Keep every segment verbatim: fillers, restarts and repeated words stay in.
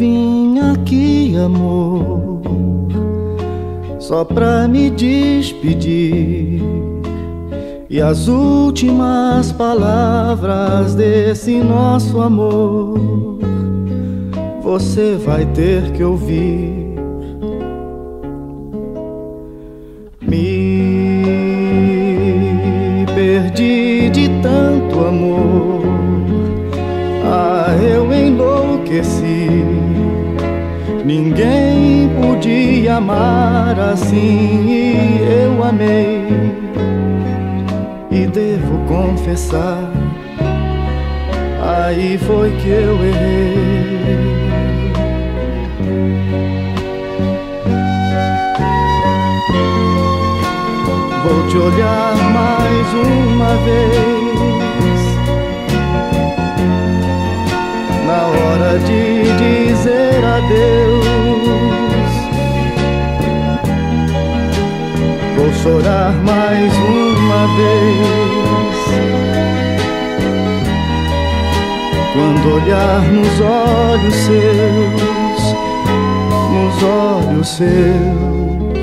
vim aqui, amor, só pra me despedir. E as últimas palavras desse nosso amor você vai ter que ouvir. Me perdi de tanto amor, ah, eu enlouqueci. Ninguém podia amar assim e eu amei. E devo confessar, aí foi que eu errei. Vou te olhar mais uma vez, na hora de dizer adeus. Vou chorar mais uma vez, quando olhar nos olhos seus, nos olhos seus.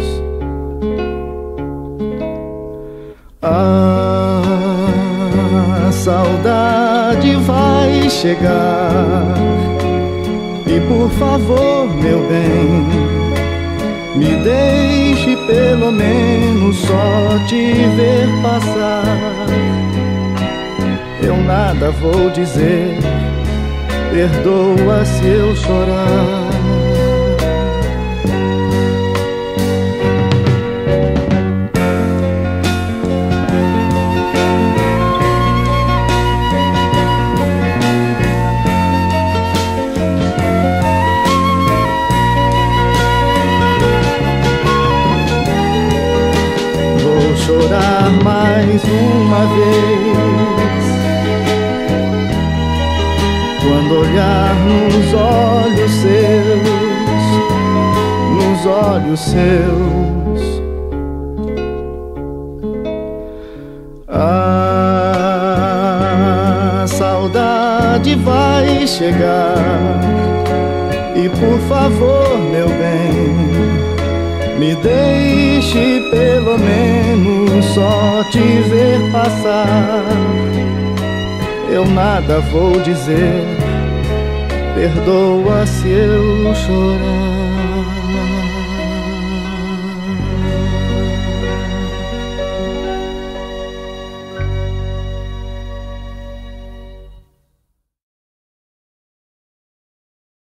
A saudade vai chegar, e por favor, meu bem, me deixe pelo menos só te ver passar. Eu nada vou dizer, perdoa se eu chorar. Chorar mais uma vez, quando olhar nos olhos seus, nos olhos seus. A saudade vai chegar, e por favor, meu bem, me deixe pelo menos só te ver passar. Eu nada vou dizer, perdoa se eu chorar.